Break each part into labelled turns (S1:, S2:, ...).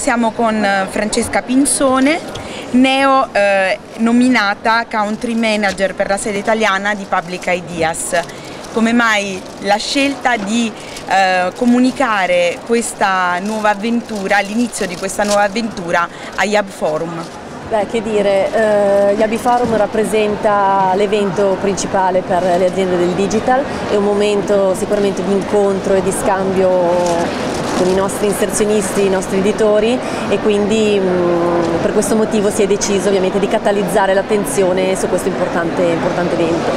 S1: siamo con Francesca Pinzone, neo nominata Country Manager per la sede italiana di Public Ideas. Come mai la scelta di comunicare questa nuova avventura, l'inizio di questa nuova avventura a Yab Forum?
S2: Beh, che dire, Yabi Forum rappresenta l'evento principale per le aziende del digital, è un momento sicuramente di incontro e di scambio con i nostri inserzionisti, i nostri editori, e quindi per questo motivo si è deciso ovviamente di catalizzare l'attenzione su questo importante evento.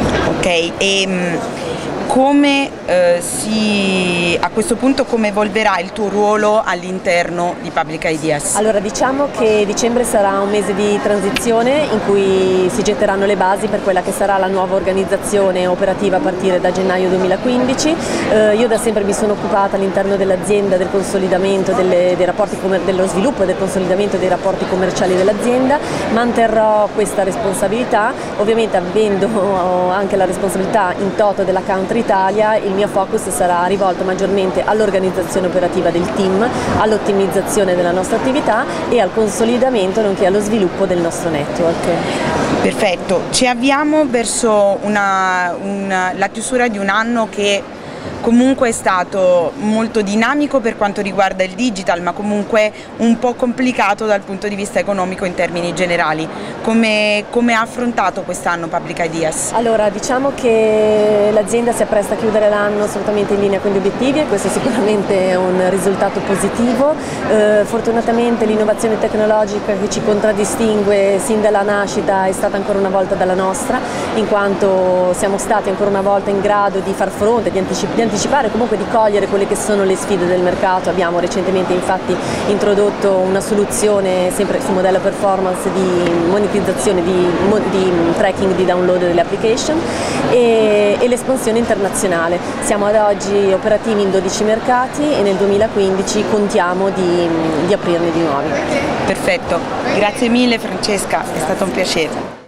S1: Ok, come a questo punto come evolverà il tuo ruolo all'interno di Public Ideas?
S2: Allora, diciamo che dicembre sarà un mese di transizione in cui si getteranno le basi per quella che sarà la nuova organizzazione operativa a partire da gennaio 2015. Io da sempre mi sono occupata all'interno dell'azienda del consolidamento dello sviluppo e del consolidamento dei rapporti commerciali dell'azienda. Manterrò questa responsabilità, ovviamente avendo anche la responsabilità in toto della Country Italia. Il mio focus sarà rivolto maggiormente all'organizzazione operativa del team, all'ottimizzazione della nostra attività e al consolidamento nonché allo sviluppo del nostro network.
S1: Perfetto, ci avviamo verso la chiusura di un anno che comunque è stato molto dinamico per quanto riguarda il digital, ma comunque un po' complicato dal punto di vista economico in termini generali. Come ha affrontato quest'anno Public Ideas?
S2: Allora, diciamo che l'azienda si appresta a chiudere l'anno assolutamente in linea con gli obiettivi e questo sicuramente è un risultato positivo. Fortunatamente l'innovazione tecnologica che ci contraddistingue sin dalla nascita è stata ancora una volta dalla nostra, in quanto siamo stati ancora una volta in grado di far fronte, di anticipare, comunque di cogliere quelle che sono le sfide del mercato. Abbiamo recentemente infatti introdotto una soluzione sempre sul modello performance di monetizzazione, di tracking di download delle application e l'espansione internazionale. Siamo ad oggi operativi in 12 mercati e nel 2015 contiamo di aprirne di nuovi.
S1: Perfetto, grazie mille Francesca, è stato un piacere.